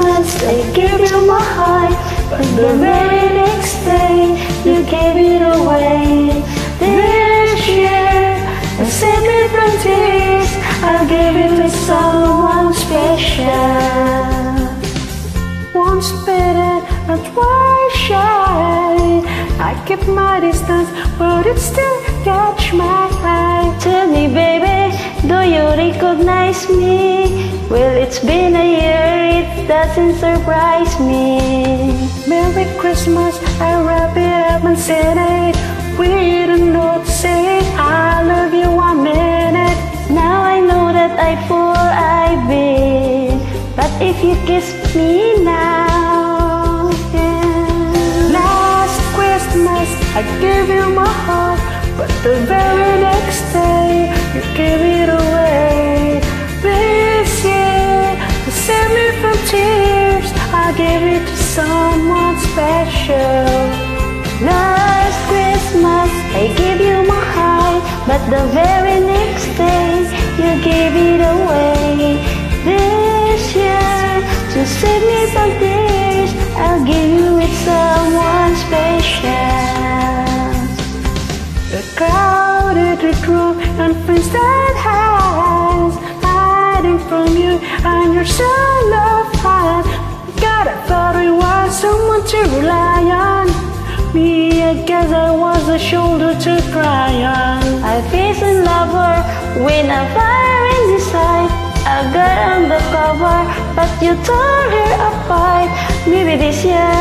Christmas I gave you my heart, but the very next day you gave it away. This year to save me from tears, I'll give it to someone special. Once bitten and twice shy, I keep my distance, but it still catch my eye. Tell me, baby, do you recognize me? Well, it's been a year, it doesn't surprise me. Merry Christmas, I wrap it up and send it with a note saying I love you 1 minute. Now I know that I fool I've been, but if you kiss me now, yeah. Last Christmas I gave you my heart, but the very next day you gave it away. This year, to save me from tears, I gave it to someone special. Last Christmas I gave you my heart, but the very next day you gave it away. This year, to save me from tears, I'll give you it someone special. The crowded room and friends that has hiding from you, and you're so loved. God, I thought I was someone to rely on. Me, I guess I was a shoulder to cry on. I face a lover when a fire inside. I got on the cover, but you tore her apart. Maybe this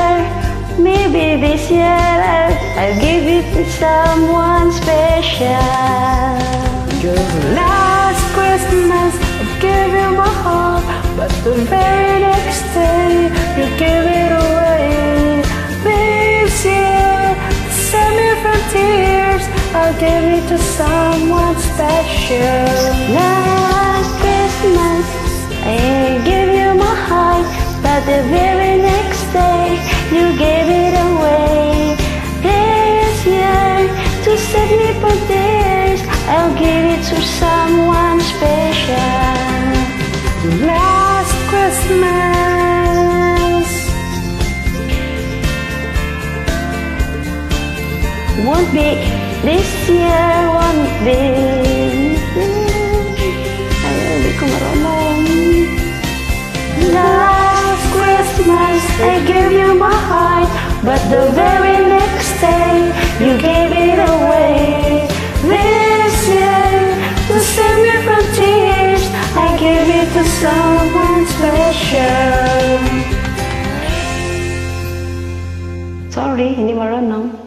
year I'll give it to someone special. Just last Christmas I gave you my heart, but the very next day you gave it away. This year, to save me from tears, I'll give it to someone special. Last Christmas I gave you my heart, but the very next day you gave it away. This year, to save me from tears, I'll give it to someone special. Last Christmas won't be this year, won't be. Ayaw, di ko marunong. Last Christmas I gave you my heart, but the very next day you gave it away. This year, to save me from tears, I gave it to someone special. Sorry, hindi marunong.